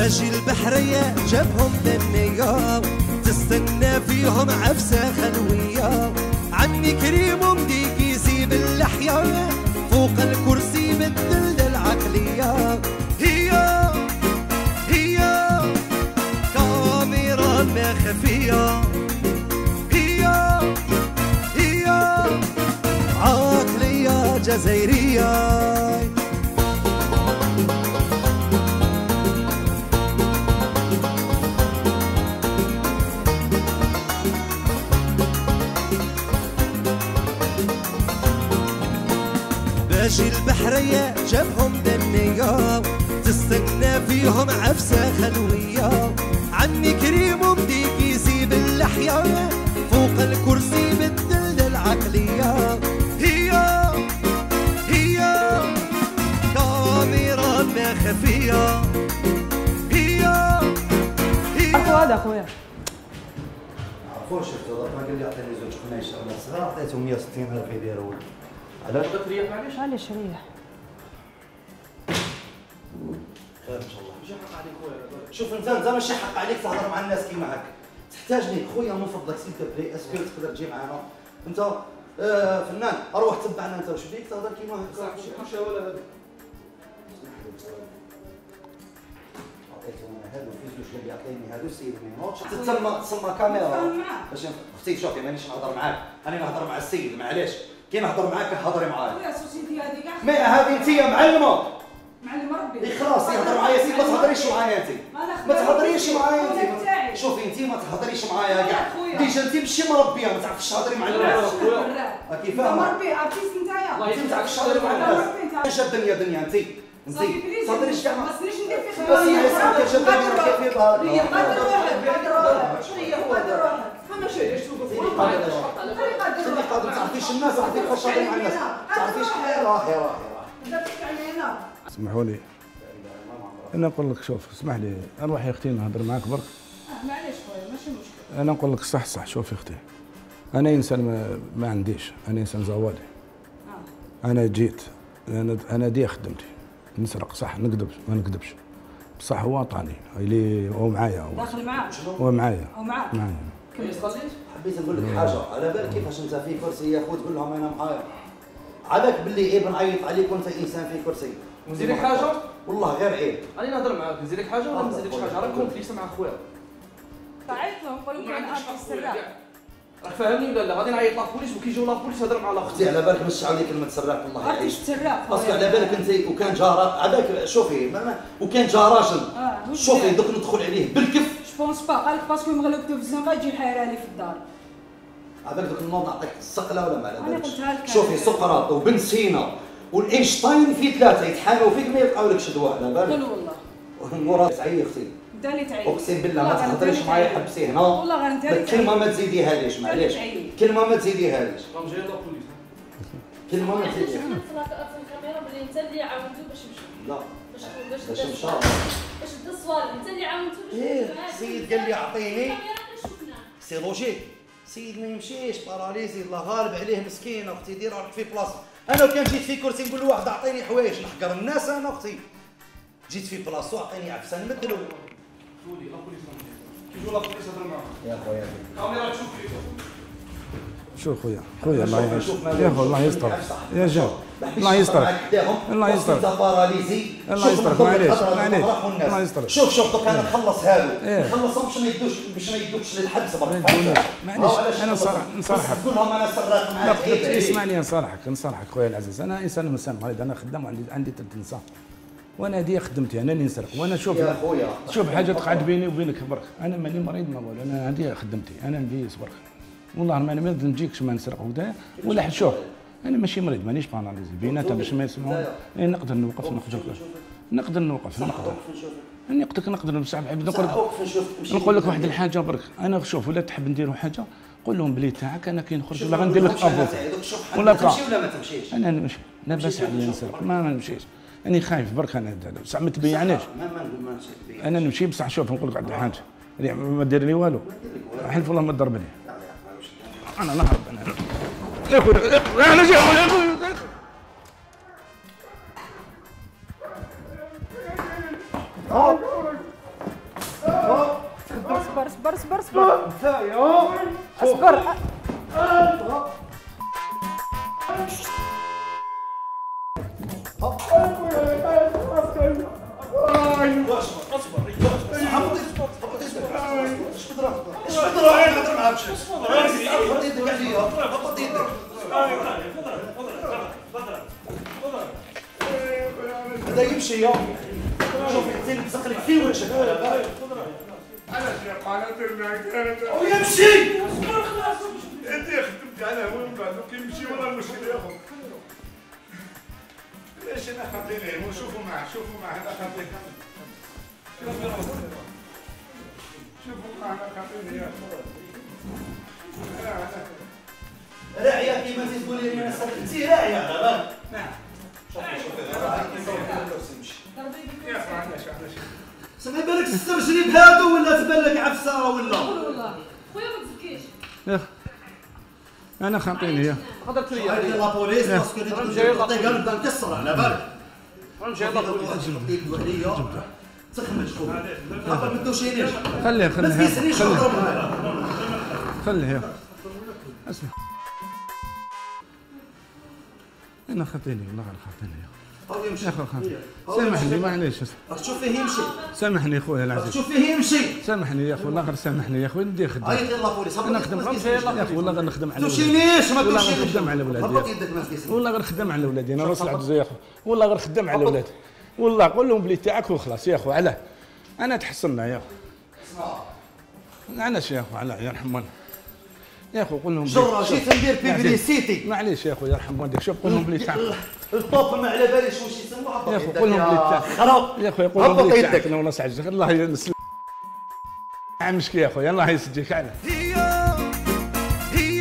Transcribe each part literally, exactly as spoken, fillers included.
باجي البحرية جابهم للنيام، تستنى فيهم عفسة خلوية. عمي كريم ومديك يسيب اللحية، فوق الكرسي بدل العقلية. هي هي كاميرا ما خفية، هي هي عقلية جزائرية. باجي البحرية جابهم للنيام، تستنى فيهم عفسة خلوية. عمي كريم ومديك يسيب اللحية، فوق الكرسي بدل العقلية. هي هي كاميرا ما خفية، هي هي هذا اخويا عرفوش شفتو ما قال لي عطيني زوج قنايش على الصغار، عطيتهم مية وستين ألف يديروا. علاش؟ تريح معليش علاش ريح؟ خير ان شاء الله. ماشي حق عليك خويا. شوف انت انت ماشي حق عليك تهضر مع الناس كيما هكا. تحتاجني خويا من فضلك سيل تبلي اسكو تقدر تجي معنا. انت آه فنان اروح تبعنا انت واش بيك تهضر كيما هكا. ماشي حاشا ولا هذا. عطيتهم انا هذو في زوج اللي يعطيني هذو السيد ما ينوضش. تسمى تسمى كاميرا. باش اختي شوفي مانيش نهضر معاك، انا نهضر مع السيد معليش. كي نهضر معاك هضري معايا. خويا السوسيتي هذه كاع ما هذه انت معلمه. معلم ربي. اي خلاص يهضر معايا سيدي، ما تهضريش معايا انت. ما تهضريش معايا انت. شوفي انت ما تهضريش معايا كاع. ديجا انت ماشي مربيه ما تعرفيش تهضري مع الناس. كي فاهمه؟ مربي عرفتي نتايا. انت ما تعرفيش تهضري مع الناس. اش الدنيا دنيا انت. انت ما تهضريش كاع. ما خصنيش ندير فيك بس هي اش الدنيا كيف يظهر. هي قادر روحك قادر روحك. شنو هي قادر روحك؟ فما شي علاش توقف خلي قادر ما تعرفيش الناس، تعرفي كيفاش تهضري مع الناس. تعرفيش راهي راهي راهي. انت تحكي علينا. اسمحوا لي انا نقول لك شوف اسمح لي اروح يا اختي نهضر معاك برك. اه معليش خويا ماشي مشكل. انا نقول لك صح صح شوفي اختي انا انسان ما, ما عنديش، انا انسان زوالي. اه انا جيت انا انا دي خدمتي نسرق صح نكذب ما نكذبش بصح هو عطاني اللي هو معايا هو داخل معاك هو معايا هو معاك معايا. حبيت نقول لك حاجه على بالك كيفاش انت في كرسي يا خو تقول لهم انا معايا. عباك باللي عيب نعيط عليك وانت انسان في كرسي. نزيد لك حاجه؟ والله غير عيب. راني نهضر معاك نزيد لك حاجه ولا ما نزيدلكش حاجه؟ راك كومبليس مع خويا. عيط لهم قول لهم كاين ارتيست سراق. راك فاهمني ولا لا؟ غادي نعيط لابوليس وكيجيو لابوليس هضر مع الاخت. اختي على بالك ما تشعل لي كلمه سراق والله يعيش. ارتيست سراق. باسكو على بالك انت وكان جارك عباك شوفي وكان جا راجل. اه شوفي دوك ندخل عليه بالكف. جوبونس با قالك باسكو مغلوبتو في الزنقه يجي يحيرها لي في الدار. عباك دوك النوض نعطيك السقله ولا ما على بالكش؟ قلتها لك. شوفي سقراط وبن سينا والاينشتاين في ثلاثه يتحاموا فيك ما يلقاولكش دواء على بالك. قول والله. مورا تعي اختي. انت اللي تعيط. اقسم بالله ما تهضريش معايا حبسي هنا. والله غير انت اللي تعيط. كلمه ما تزيديهاليش معليش. كلمه ما تزيديهاليش. راهم جايين لابوليس. كلمه ما تزيديهاليش. في الكاميرا بلي انت اللي عاونتو باش مشى. لا باش باش مشى. باش دا الصوالح انت اللي عاونتو باش ايه السيد قال لي اعطيني. شفنا. سي لوجيك. السيد ما يمشيش باراليزي الله غالب عليه مسكين اختي دير راك في بلاصه. انا كان جيت في كرسي نقول له واحد اعطيني حوايج نحقر الناس انا اختي. جيت في بلاصه اعطيني عفسه نمد له. سولي لابوليس كيجيو لابوليس هضر معاهم. يا خويا كاميرا تشوف لي. شوف خويا خويا الله يعيش يا خو الله يستر يا جا الله يسترك الله يسترك انت باراليزي الله يسترك معليش معليش الله يسترك. شوف شوف دوك انا نخلص هادو نخلصهم باش ما يدوش باش ما يدوكش للحبس برك. معليش انا نصارحك تقول لهم انا سراق معاك. اسمعني نصارحك نصارحك خويا العزيز انا انسان انسان مريض انا خدام وعندي عندي ثلاث نساء وانا هذه خدمتي انا اللي نسرق وانا شوف يا خويا شوف حاجه تقعد بيني وبينك برك انا ماني مريض ما والو انا هذه خدمتي انا نديس برك والله ما ما نجيكش ما نسرق وكذا ولا شوف انا ماشي مريض مانيش باناليزي بيناتها باش ما يسمعوا نقدر نوقف نقدر نقدر نوقف نقدر اني قلت لك نقدر بصح نقول نقول لك واحد الحاجه برك انا شوف ولا تحب نديروا حاجه قول لهم بلي تاعك انا كي نخرج ولا غندير لك افوك ولا تمشي ولا ما تمشيش. انا نمشي لاباس عليا نسرق ما نمشيش راني خايف برك انا بصح ما تبيعناش انا نمشي بصح شوف نقول لك واحد الحاجه ما دير لي والو حلف والله ما تضربني انا نهرب انا يا خويا انا جاي يا خويا حط يدك عليا حط يدك هذا يمشي يا شوف حتى نتسق لك في وجهك على بالك ويمشي انت خدمت على هو من بعد كيمشي ولا المشكل ياخذ ليش انا خاطيني شوفوا معاه شوفوا معاه انا خاطيني شوفوا معاه انا خاطيني يا راعيه كيما تقول لي انا انت راعيه على بالك نعم شوفي شوفي يا اخي علاش علاش سمعي بالك تسترجلي بهادو ولا تبان لك عفسه ولا والله خويا ما تزكيش يا انا خاطيني يا تقدر تريا هاي لا بوليس باسكو الطيقه نبدا نكسر على بالك راه جاي لابوليس عليا تخمج خويا ما بدوشينيش خليه ما خليه تقيسنيش خليه نضرب معايا خليه يا اسمع انا خاطيني والله غير خاطيني يا هاو يمشي يا اخو خاطيني سامحني معليش راك تشوف فيه يمشي سامحني خويا راك العزيز تشوف فيه يمشي سامحني يا اخو والله غير سامحني يا اخويا ندير خدمه عيط يلا بوليس انا نخدم يا اخو والله غير نخدم على ولادي توشينيش ما والله غير توشينيش خدام على ولادي هبط يدك ما تقيسنيش والله غير خدام على ولادي انا راس العجوز يا اخو والله غير خدام على ولادي والله قول لهم بلي تاعك وخلاص يا اخو علاه انا تحصلنا يا اخو اسمع علاش يا اخو علاه يرحم والديك يا اخو قول لهم بلي- جرة جيت ندير بيبليسيتي معليش يا اخو يرحم والديك شوف قول لهم بلي تاعك الطوب ما على باليش واش يسموه هبط يا اخو يدك قول لهم بلي يا تاعك خراب يا اخو يقول لهم هبط بلي يدك. تاعك انا ولا سعجك الله يسلمك عمشك يا اخويا الله يسجيك علاه هي هي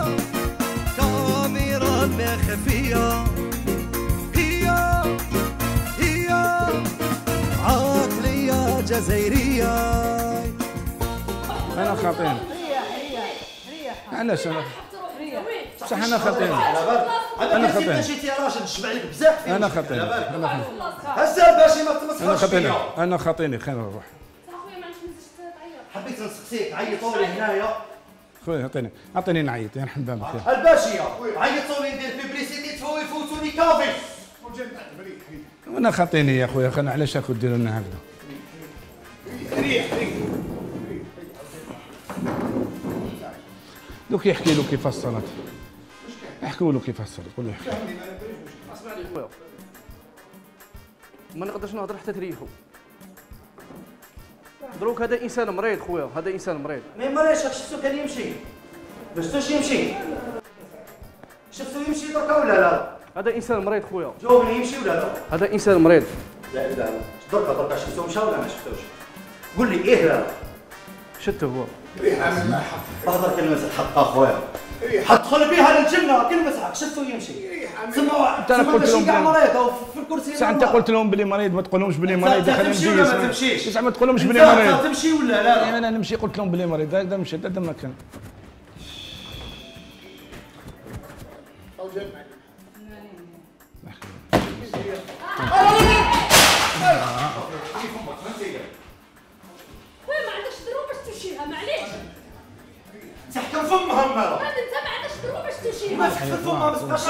كاميرا ما خفية هي هي عقلية جزائرية انا خاطيني ريح ريح ريح علاش انا ريح بصح انا خاطيني على بالك أنا انا خطيني. خطيني جيتي راجل نشبع لك بزاف فيه انا على خاطيني بالك انا خاطيني هزال باشي ما انا تمسخرش خاطيني فيا انا خاطيني خلينا نروح خويا ما عندكش مزاج تعيط حبيت نسقسيك عيطوا لي هنايا خويا اعطيني اعطيني نعيط يرحم بابك يا الباشيه عيطوا لي ندير بيبليسيتي تفوت يفوتوني كافي وانا خاطيني يا خويا خلينا علاش راكم ديروا لنا هكذا ريح ريح دوك يحكي له كيف الصلاة احكوا له كيف الصلاة قول له يحكي اسمعني خويا ما نقدرش نهضر حتى تريحو دروك هذا انسان مريض خويا هذا انسان مريض مي مريش شفتو كان يمشي ما شفتوش يمشي شفتو يمشي دركا ولا لا هذا انسان مريض خويا جاوبني يمشي ولا لا هذا انسان مريض لا لا دركا دركا شفتو مشى ولا ما شفتوش قول لي ايه لا شتو هو اهضر كلمة الحق اخويا حتدخل بها للجنة كلمة حق شفتو يمشي سمعوا أنت أنا قلت لهم كاع بلي- مريض أو في الكرسي ساعة انت قلت لهم بلي مريض ما تقولهمش بلي مريض أنت خلينا تمشي ندير ولا ما اسمع. تمشيش؟ اسمع ما تقولهمش بلي أنت مريض تمشي ولا لا انا نمشي قلت لهم بلي مريض هذا مشيت هذا ما كان خويا ما عندكش دروب باش تمشيها معليش تحكم فمها مالا هذا انت ما عندكش دروب باش ما تمشيها تحكم فمها ما تبقاش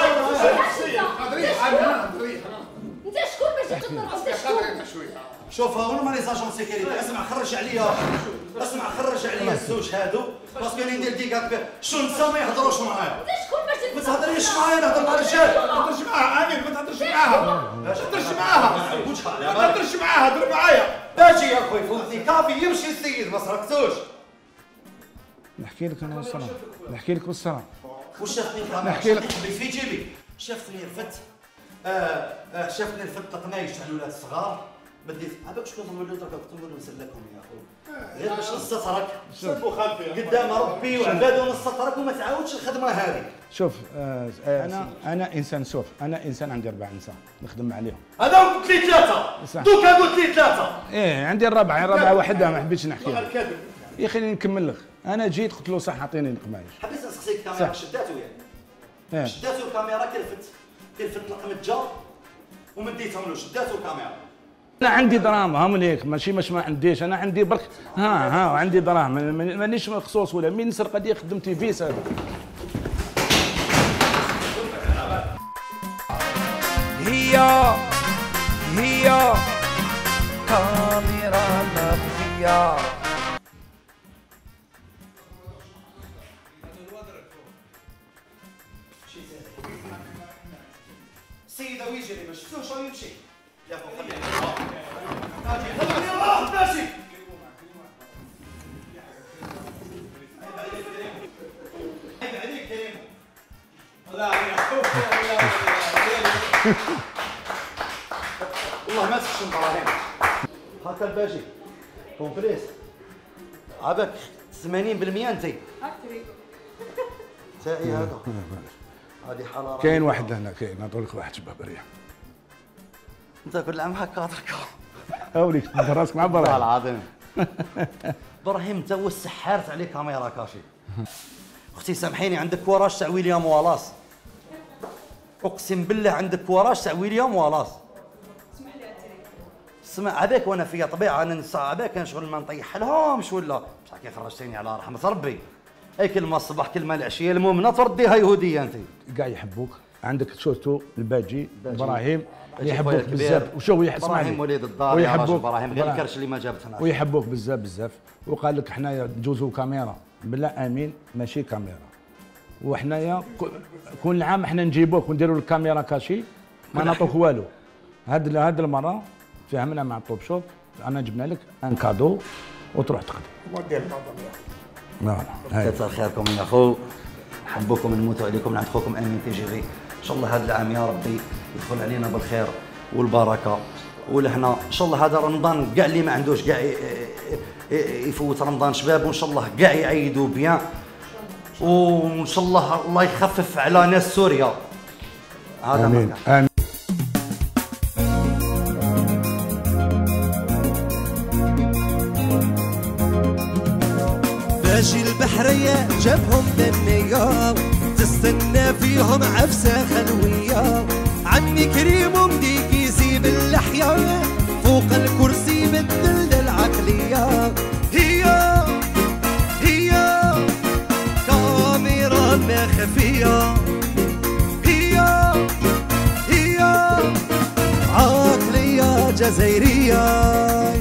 انت شكون باش تضرب انت شكون شوف هنا ما لي زاجون سيكوريتي اسمع خرج عليا اسمع خرج عليا الزوج هادو باسكو راني ندير ديكاك شنسه ما يهضروش معايا انت شكون باش ما تهضريش معايا نهضر مع الرجال ما تهضرش معاها امين ما تهضرش معاها ما تهضرش معاها ما تهضرش معاها هضر معايا باجي يا خويا فوتني كافي يمشي السيد ما سرقتوش نحكي لك انا والصراحة نحكي لك والصراحة وش شافني الكاميرا نحكي لك. شافني في جيبي شافني رفدت آه آه شافني رفدت القنايش تاع الولاد الصغار بديت عباك شكون نولوا درك كنت نقول نسلكهم يا اخويا غير باش نستطرك سبوا خلفي قدام ربي وعباده نستطرك وما تعاودش الخدمه هذه شوف آه آه انا انا انسان شوف انا انسان عندي اربع نساء نخدم عليهم هذا قلت لي ثلاثه صح. دوكا قلت لي ثلاثه ايه عندي الرابعه الرابعه وحده ما حبيتش نحكي لها. الكذب يا اخي نكمل لك انا جيت قلت له صح اعطيني القمايش حبيت نسقسيك الكاميرا صح. شداتو يعني ايه شداتو الكاميرا كلفت كلفت القمجه ومديتهم له شداتو الكاميرا انا عندي دراهم هم ليك ماشي مش ما عنديش انا عندي برك ها ها عندي دراهم ما- ما- مانيش مخصوص ولا مين نسرق هذه خدمتي فيس هذا هي هي كاميرا مخفية السيدة ويجري ما شفتوش هو يمشي يا اخو خليه هاجي خليه يروح ماشي عيب عليك كريم لا يا خوف والله ما تخشم براهين هاكا الباجي كومبريس عباك ثمانين بالمئة انت تاعي هذا هذه حاله كاين واحد هنا كاين نعطوا لك واحد شباب ريح انت كل عام هكا هضرك اوليك تدير راسك مع والله ابراهيم العظيم ابراهيم انت هو السحار تاع لي كاميرا كاشي اختي سامحيني عندك كوراج تاع ويليام والاس اقسم بالله عندك كوراج تاع ويليام والاس اسمح لي اتري اسمع عباك وانا فيا طبيعه انا نسى عباك كان شغل ما نطيح لهمش ولا بصح كي خرجتيني على رحمه ربي اي كلمه الصباح كلمه العشيه المؤمنه ترديها يهوديه انت كاع يحبوك عندك شفتو الباجي باجي. ابراهيم باجي يحبوك خويا الكبير. بزاف وشو يسمعني ابراهيم وليد الدار يا راجل ويحبوك ابراهيم غير الكرش اللي ما جابتنا ويحبوك بزاف بزاف وقال لك حنايا ندوزو كاميرا بلا امين ماشي كاميرا وحنايا ك- كل عام حنا نجيبوك ونديروا لك كاميرا كاشي ما نعطوك والو هاد هاد المره فهمنا مع الطوب شوب انا جبنا لك ان كادو وتروح تقضي لا لا هاي. كثر خيركم يا اخو نحبكم نموتوا عليكم من عند خوكم امين تيجيري ان شاء الله هذا العام يا ربي يدخل علينا بالخير والبركه ولحنا ان شاء الله هذا رمضان كاع اللي ما عندوش كاع ي- ي- يفوت رمضان شباب وان شاء الله كاع يعيدوا بيان وان شاء الله الله يخفف على ناس سوريا هذا امين ما كان. امين باجي البحرية جابهم بالنية تستنى فيهم عفسة خلوية عمي كريم ومديك يسيب اللحية فوق الكرسي بدل العقلية هي هي كاميرا ما خفية هي هي عقلية جزائرية